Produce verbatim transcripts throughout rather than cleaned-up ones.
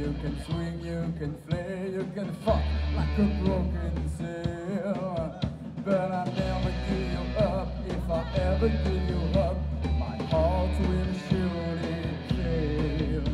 You can swing, you can play, you can fuck like a broken sail. But I never give you up. If I ever give you up, my heart will surely fail.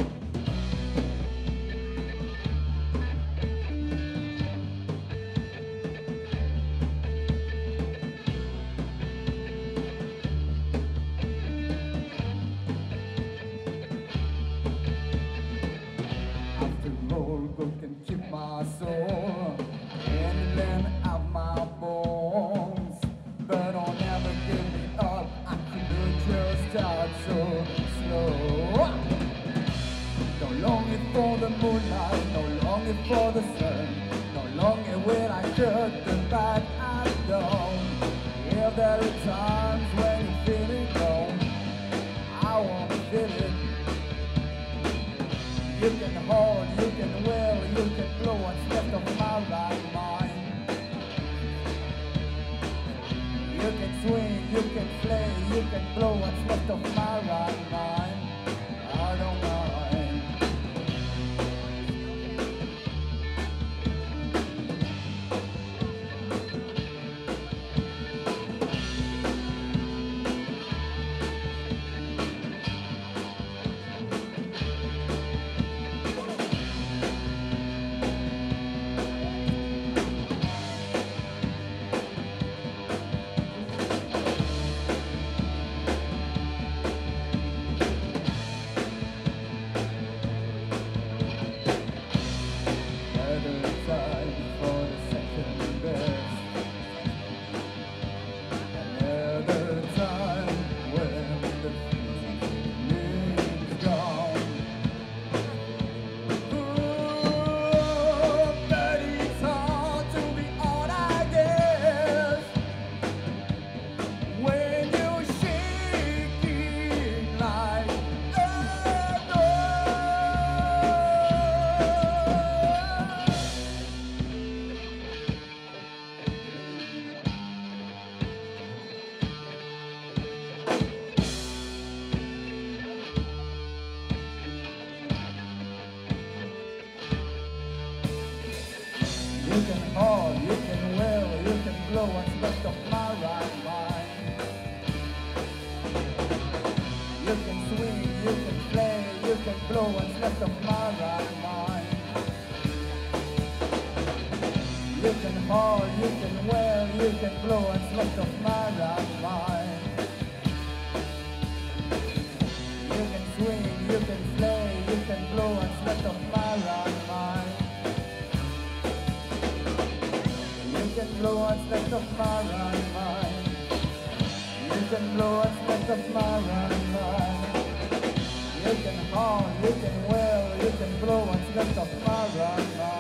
After all, God can keep my soul and then have my bones. But I'll never give me up. I couldn't just start so slow. No longer for the moonlight, no longer for the sun, no longer when I cut the bad and down. If there are times when you're feeling low, I wanna feel it. You can hold, you can will, you can blow what's left of my right mind. You can swing, you can play, you can blow what's left of my right mind. I don't mind. You can hold, you can will, you can blow what's left of my right mind. You can swing, you can play, you can blow what's left of my right mind. You can hold, you can will, you can blow what's left of my right mind. You can swing, you can play, you can blow what's left of my right mind. You can blow what's left of my right mind. You can blow what's left of my right mind. You can hold, you can will, you can blow what's left of my right mind.